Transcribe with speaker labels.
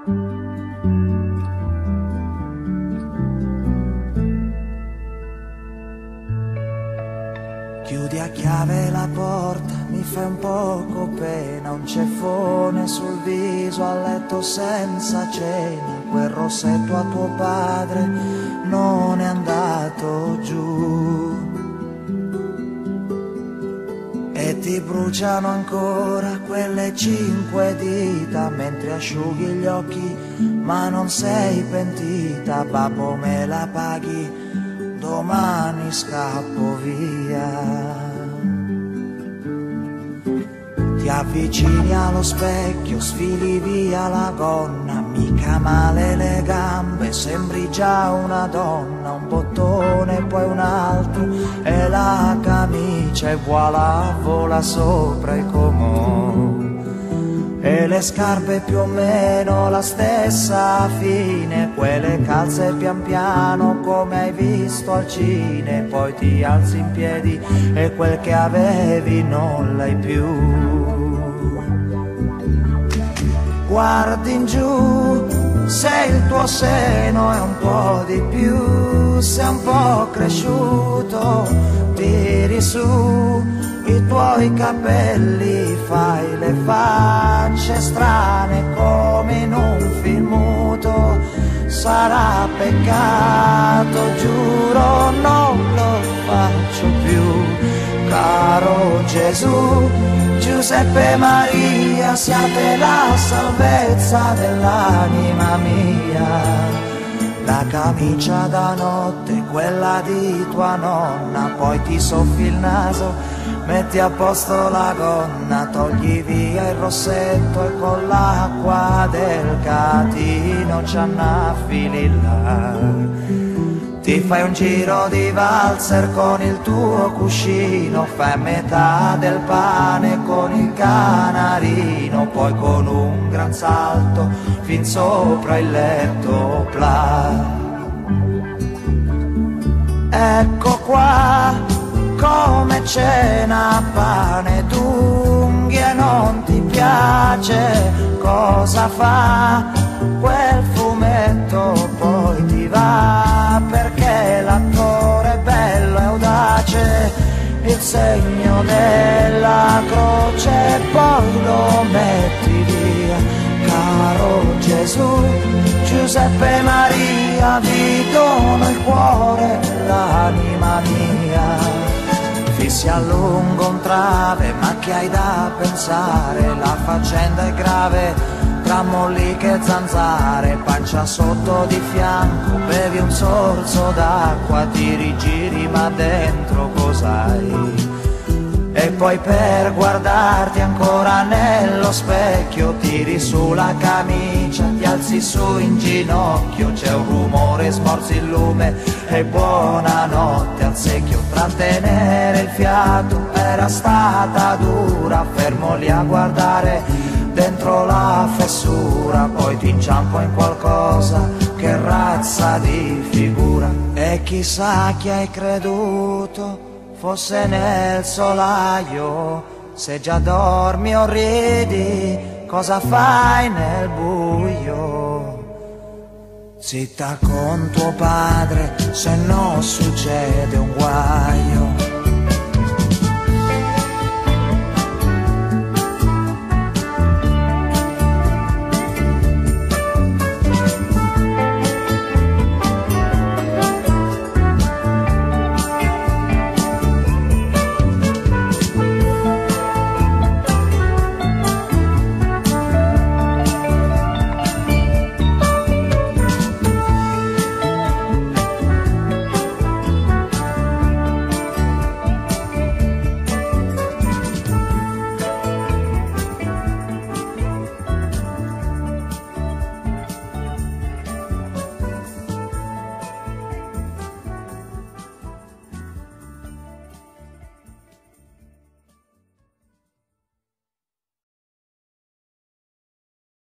Speaker 1: Chiudi a chiave la porta, mi fai un poco pena, un ceffone sul viso a letto senza cena, quel rossetto a tuo padre non è andato giù. E ti bruciano ancora quelle 5 dita mentre asciughi gli occhi, ma non sei pentita, babbo me la paghi, domani scappo via. Ti avvicini allo specchio, sfili via la gonna, mica male le gambe, sembri già una donna, un bottone poi un altro e la camicia e voilà vola sopra il comò. E le scarpe più o meno la stessa fine, quelle calze pian piano come hai visto al cine, poi ti alzi in piedi e quel che avevi non l'hai più. Guardi in giù, se il tuo seno è un po' di più, sei un po' cresciuto, tiri su i tuoi capelli, fai le facce strane come in un film muto. Sarà peccato, giuro, non lo faccio più. Caro Gesù, Giuseppe Maria, siate la salvezza dell'anima mia. La camicia da notte, quella di tua nonna, poi ti soffi il naso, metti a posto la gonna, togli via il rossetto e con l'acqua del catino ci annafili là. Ti fai un giro di valzer con il tuo cuscino, fai metà del pane con il canarino, poi con un gran salto fin sopra il letto plà. Ecco qua come cena, pane d'unghie, non ti piace, cosa fa quel fumetto, poi ti va perché l'attore è bello e audace, il segno della croce e poi lo metti via. Caro Gesù, Giuseppe Maria, vi dono il cuore, l'anima mia. Fissi a lungo un trave, ma che hai da pensare, la faccenda è grave, tra molliche e zanzare, pancia sotto di fianco, bevi un sorso d'acqua, ti rigiri ma dentro cos'hai? E poi per guardarti ancora nello specchio, tiri su la camicia, ti alzi su in ginocchio, c'è un rumore, smorzi il lume e buonanotte al secchio. Trattenere il fiato era stata dura, fermo lì a guardare dentro la fessura, poi ti inciampo in qualcosa, che razza di figura. E chissà chi hai creduto fosse nel solaio, se già dormi o ridi, cosa fai nel buio? Zitta con tuo padre, se no succede un guaio.